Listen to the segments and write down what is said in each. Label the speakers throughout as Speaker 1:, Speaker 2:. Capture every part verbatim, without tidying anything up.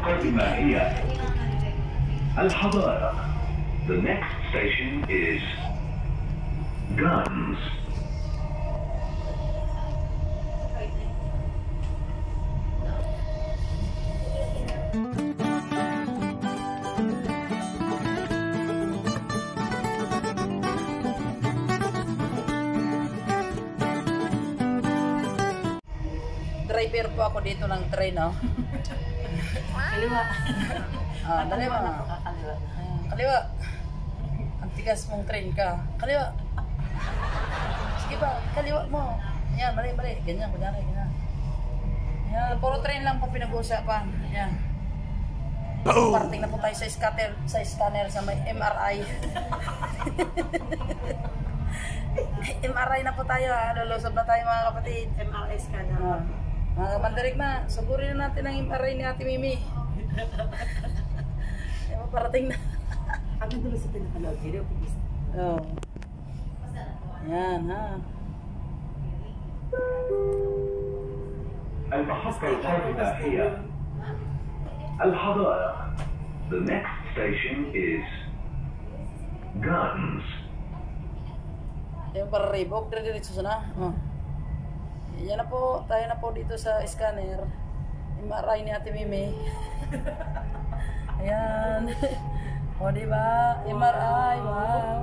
Speaker 1: القادمة هي الحضارة. The next station is Guns.
Speaker 2: Driver po ako dito ng train, oh.
Speaker 3: Kaliwa.
Speaker 2: Ah, dali ba?
Speaker 3: Kaliwa.
Speaker 2: Kaliwa. Ang tigas mong train ka. Kaliwa. Sige ba, kaliwa mo. Yan, bali, bali. Ganyan, kunyari, ganyan. Yan, puro train lang po pinag-uusapan. Yan. Parting na po tayo sa scanner, sa scanner sa may M R I. M R I na po tayo, ha. Lulusog na tayo mga kapatid.
Speaker 3: M R I scanner.
Speaker 2: Ah. Mga kamandarik na, sugurin na natin ang M R I ni Ate Mimi. Ay, maparating na.
Speaker 3: Ang dulo sa pinakalaw, hindi ako pagkista.
Speaker 2: Oh. Yan, ha.
Speaker 1: المحطة القادمة هي الحضارة. The next station is Guns.
Speaker 2: Yung para Reebok, dire-diretso na. Oh. Yan na po, tayo na po dito sa scanner. M R I ni Ate Mimi. Ayan. O, diba? M R I, wow.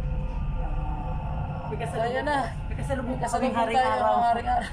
Speaker 2: So, ayan na.
Speaker 3: May kasalubong
Speaker 2: May
Speaker 3: ka kaming
Speaker 2: kasalubong
Speaker 3: haring
Speaker 2: tayo,
Speaker 3: araw.
Speaker 2: mga haring araw.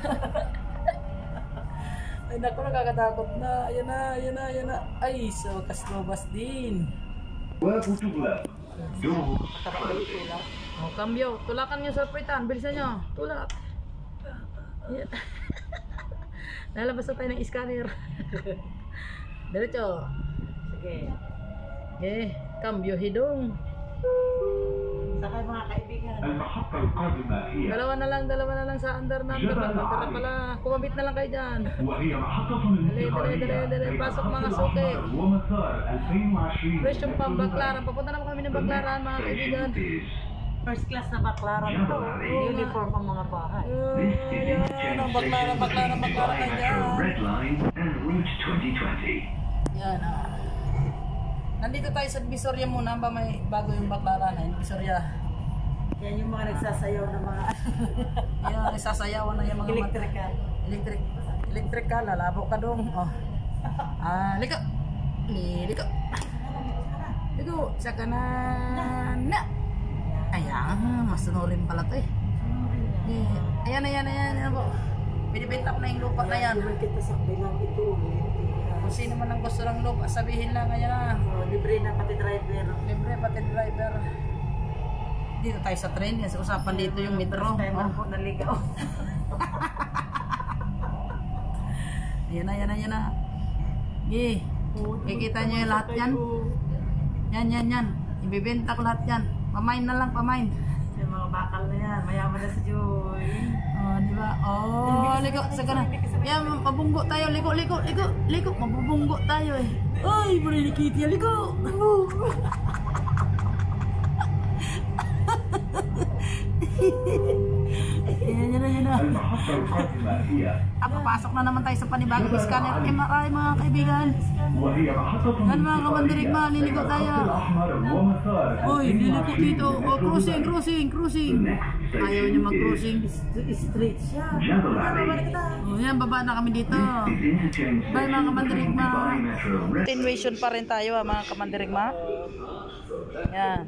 Speaker 2: Ay, naku, nakakatakot na. Ayan na, ayan na, ayan na. Ay, so, kaslobas din.
Speaker 1: وتغلق. Doors closing.
Speaker 2: O, cambio. Tulakan nyo sa pritan. Bilisan nyo. Tulak. Ayan. Lalabas na tayo ng scanner. Diretso.
Speaker 3: Sige.
Speaker 2: Okay, cambio hidung.
Speaker 3: Sakay mga kaibigan.
Speaker 1: المحطة القادمة هي
Speaker 2: Dalawa na lang, dalawa na lang sa under number. Magkara pala. Kumabit na lang kayo dyan.
Speaker 1: وهي محطة
Speaker 2: Dali, dali, dali, dali. Pasok mga suki.
Speaker 1: ومسار ألفين وعشرين.
Speaker 2: Fresh yung pang Baclaran. Papunta na po kami ng Baclaran, mga kaibigan.
Speaker 3: First class na baklaran ito. Uniform ang mga bahay.
Speaker 2: Ayan, ang Baclaran, Baclaran, Baclaran na dyan.
Speaker 1: Red Line and Route twenty twenty.
Speaker 2: Yan, ah. Nandito tayo sa Divisoria muna. Ba may bago yung Baclaran ay Divisoria.
Speaker 3: Yan yung mga nagsasayaw na mga
Speaker 2: Yan, isasayawan na yung mga
Speaker 3: electrical.
Speaker 2: Electric. Electric ka, lalabo ka dong. Oh. Ah, liko. Ni, liko. Liko, sa kanan. Na. Ayan, masunurin pala to eh. Eh, Ayan, ayan, ayan, ayan po. Binibenta ko na yung lupa na yan.
Speaker 3: Naman kita sa bilang ito.
Speaker 2: Kung sino man ang gusto ng lupa, sabihin lang, ayan na.
Speaker 3: Oh, libre na pati driver.
Speaker 2: Libre pati driver. Dito tayo sa train, kasi usapan dito yung metro.
Speaker 3: First timer
Speaker 2: Oh.
Speaker 3: po naligaw.
Speaker 2: Ayan na, ayan na, ayan na. Gi, kikita nyo yung lahat yan. Yan, yan, yan. Ibibenta ko lahat yan. Pamain na lang, pamain.
Speaker 3: Yung mga bakal na yan, mayaman na si Joy.
Speaker 2: Oh, di ba? Oh, liko sa kanan. Yan, mabunggo tayo. Liko, liko, liko, liko. Mabubunggo tayo eh. Ay, boleh dikit ya, liko. Yan, yan na, yan na.
Speaker 1: المحطة القادمة هي
Speaker 2: Ah, papasok na naman tayo sa panibagong scanner M R I, mga kaibigan.
Speaker 1: وهي محطة
Speaker 2: Yan mga kamandirig, maliligo tayo.
Speaker 1: الأحمر ومسار
Speaker 2: Uy, liliko dito. Oh, cruising, cruising, cruising. Ayaw niya mag-cruising.
Speaker 3: Straight siya.
Speaker 1: Jungle Alley.
Speaker 2: Oh, yan, baba na kami dito.
Speaker 1: Is interchange
Speaker 2: Bye mga kamandirigma.
Speaker 1: Dubai Metro.
Speaker 2: Continuation pa rin tayo ha, mga kamandirigma. Yan.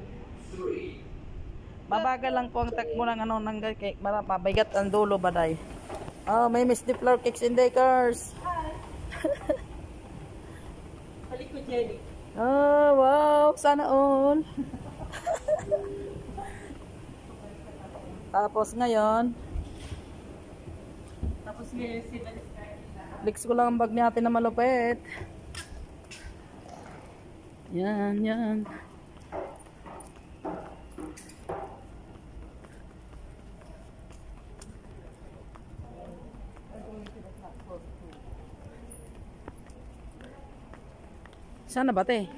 Speaker 2: Babagal lang po ang takbo ng ano, ng cake. Mabigat ang dulo baday. Oh, may Miss the Floor Cakes and Decors.
Speaker 3: Balik ko, Jenny.
Speaker 2: Oh, wow. Sana all. Tapos ngayon,
Speaker 3: Tapos ngayon si
Speaker 2: flex ko lang ang bag natin na malupit. Yan, yan. Sana ba te?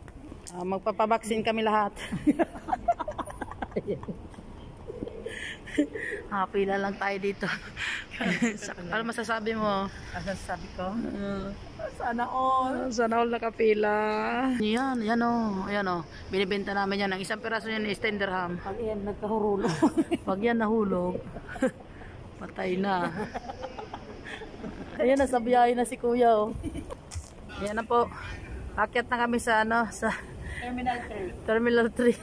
Speaker 2: Ah, magpapabaksin kami lahat. Ah, pila lang tayo dito. Sa- ano masasabi mo?
Speaker 3: Ano sabi ko?
Speaker 2: Uh,
Speaker 3: Sana all.
Speaker 2: sana all nakapila. Yan, yan o. Yan o. Binibenta namin yan. Ang isang piraso yan is ten dirham.
Speaker 3: Pag iyan nagkahurulo.
Speaker 2: Pag yan nahulog, patay na. Ayan, nasa biyahe na si kuya o. Ayan na po. Akyat na kami sa ano, sa
Speaker 3: Terminal three.
Speaker 2: Terminal three.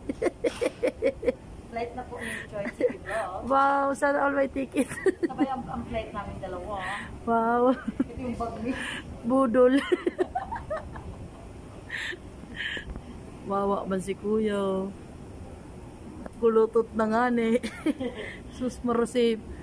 Speaker 3: Flight na po yung choice si bro.
Speaker 2: Wow, sana all may ticket.
Speaker 3: Sabay ang, ang flight namin dalawa.
Speaker 2: Wow.
Speaker 3: Ito yung bag ni.
Speaker 2: Budol. Wawa man si kuya. Kulutot na nga ni. Sus marasip.